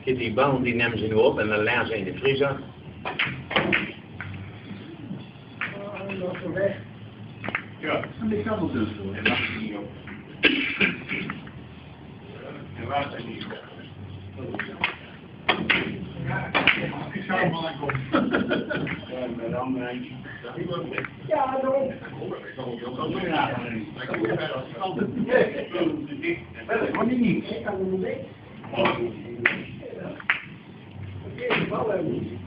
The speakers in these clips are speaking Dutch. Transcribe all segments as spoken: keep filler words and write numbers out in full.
Die bal die nemen ze nu op en dan leggen ze in de vriezer. Ja, en die kan het dus voor. En dat is niet op. En waar zijn die? Ja, ik zou hem wel aankomen. Ja, met de andere eentje. Ja, daarom. Ik kan ook heel veel nagaan. Ik kan ook verder als ik altijd. Nee, dat kan niet niet. Ik kan hem niet mee. Oké, de bal hebben we.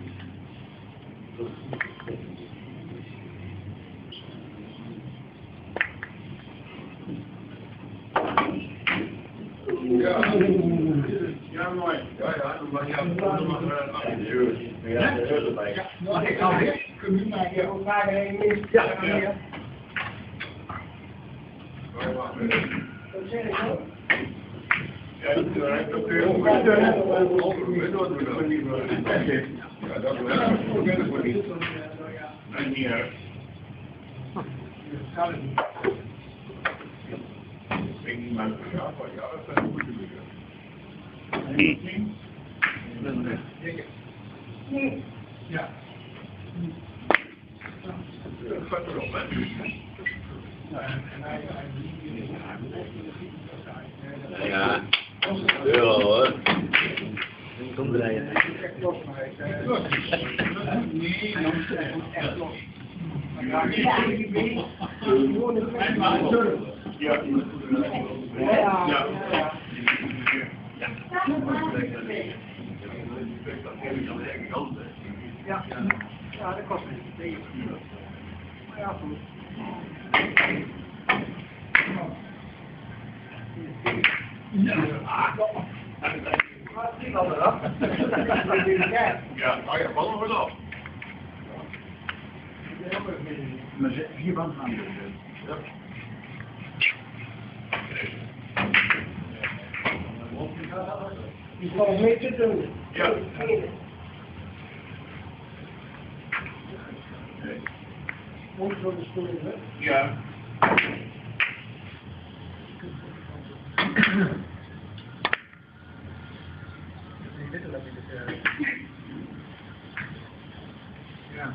Ja, ja, mooi. Ja, ja, dan mag je dan mag je ja, de hulp erbij. Ja, nou, ik ga weer. Kun je maar hier ook vragen heen is. Ja, ja. Dat zeg ik ook. Ja, dat kun je ook doen. Ja, dat is wel niet. Nee, niet erg. Gaat het niet. Ik niet maar ja, ja, dat zijn goede dingen. Ja. Dat gaat erop, hè? Ja, euro hoor. Kom draaien. Nee, echt los. Ja. Ja. Ja. Ja, ja, dat kost niet. Maar ja, goed. Ja, nou ja, vallen we af. Maar hier van gaan. Ja. Je zal een beetje doen. Ja. Moet voor de stoel, hè? Ja. Ja.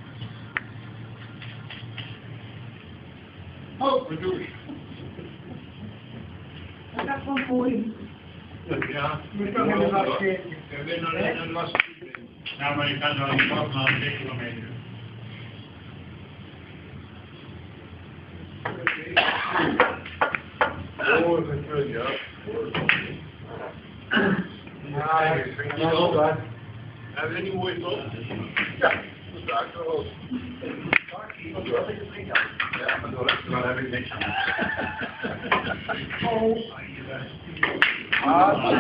Oh, wat doe ik? Dat gaat gewoon voor je. Ja, we kunnen nog een keer. Ik ben alleen een lastig. Ja, maar je kan wel niet af naar een kilometer. Oh, dat is goed, ja. Ja, ik vind het wel waar. Hebben we niet mooi toch? Ja, dat is daar wel. Ja, maar daar heb ik niks aan. Oh. Ah,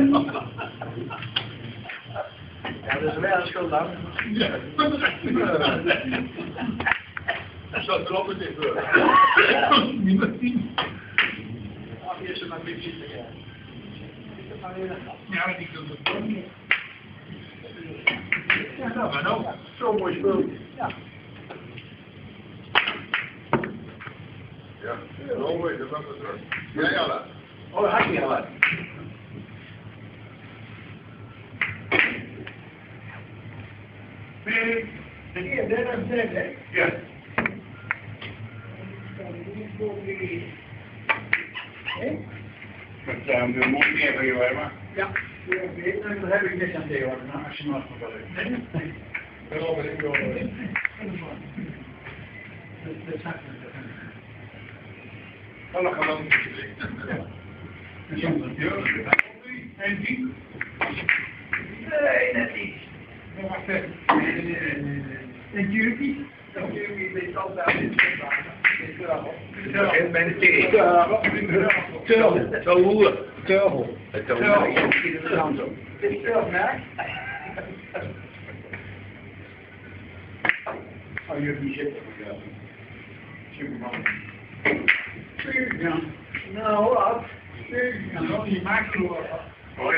ja, dat is wel een schuld aan. Ja. Zo klopt dit wel. Niemand zien. Ach, hier is er maar een beetje te gaan. Ja, die kunt het ook niet. Ja, nou, maar nou, zo'n mooi spul. Ja. Ja, zo mooi, dat was het terug. Ja, ja, laat. Oh, had je al. Nee, nee, dat is het, hè? Ja. Met de mond meer van jou, maar. Ja, daar heb ik niks aan tegenwoordig, als je maar wel leuk. Nee, dat ben ik wel. Dat gaat niet. Oh, dat gaat wel niet. Ja. En die? Nee, net niet. Ja, wacht even. Nee, nee, nee, nee. En jullie? En jullie weet altijd in twee dagen. Ik ben de thee. Turl. Zo hoe? Turl. Turl. Dit is Turl, merk. Oh, jullie zitten. Superman. Ja. Nou, wat? Ja, nou, die maakt er wel wat. Hoi.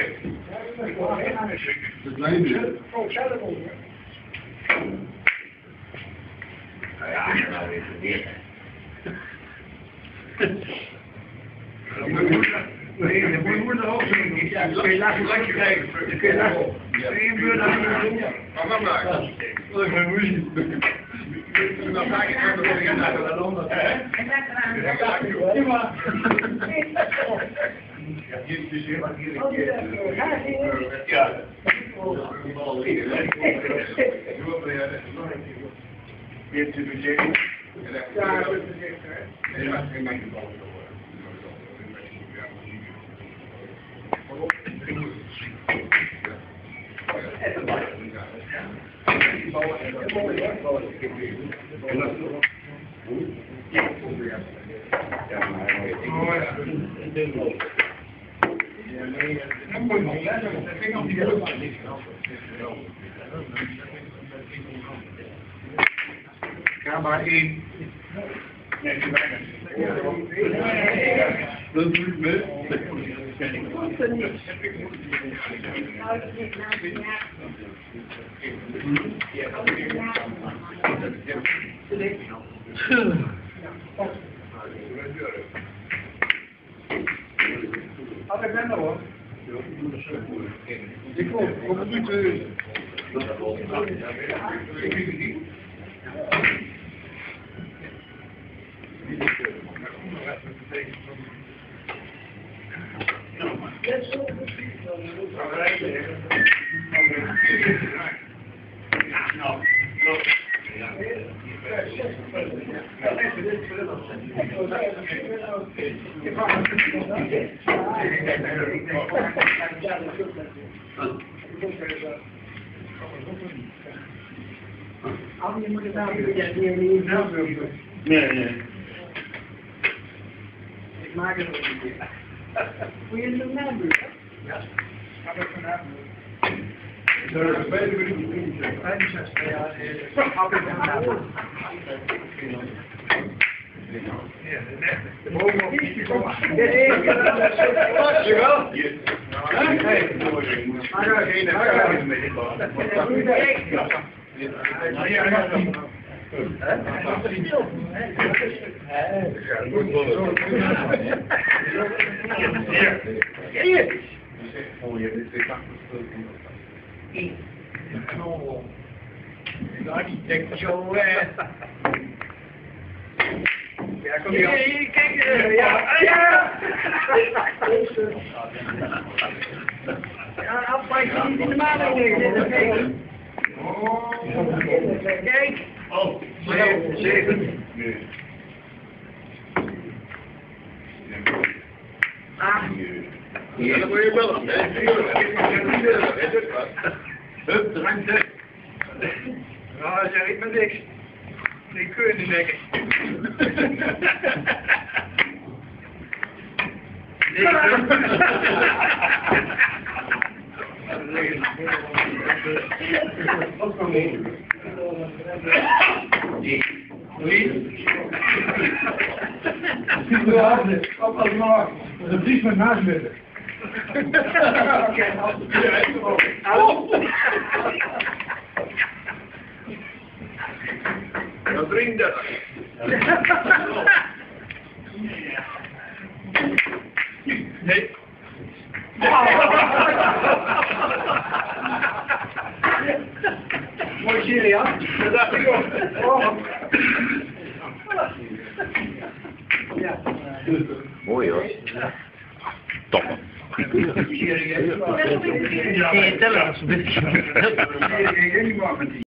Dat blijft je. Oh, zelf over. Nou ja, ik nou weer verweerd. Nee, de boer moet er ook zo niet. Ja, kun je lachen, lekker kijken. Kun je lachen. Eén beurt aan de doen. Maar wat maar. Dat is mijn muziek. Dan ga ik naar de naar de Londen. Ja, maar. Ja, hier is dus helemaal hier een keer. Ja. Weer te bezetten. Ja, dat is het. Ja, geen mijn bal. Ga maar één. Nee, te weinig. Dat doet me. Altijd ben er hoor. Ik kom, kom het niet terug. Je moet het nou niet doen. Nee, nee. Ik maak het ook niet meer. Moet je het doen nou doen? Ja. Ga ik vanavond doen. Dat is beter met u. vijfenzestig jaar. Ga ik vanavond. Ja, de echte. De bovenop is die kom maar. Pas je wel? Nee. Maar daar is een beetje bang. Ja, ja, ja. Oh, je hebt dit de architect zo, eh. Ja, kom hier. Kijk, ja, ja. Ja, afwijken niet in de maan liggen. Oh, kijk. Oh, zeven, zeven. Nee. Ah. Ja, dan moet je wel. Hup, drank. Nou, zeg ik maar niks. Ik kun je niet zeggen. Wat kan je? Op als maar. De brief met naast zitten. Wat drinkt dat? Nee. Mooi serieus? Dat dacht ik ook. Ja. Mooi hoor. Top. Ja, tellen als een beetje.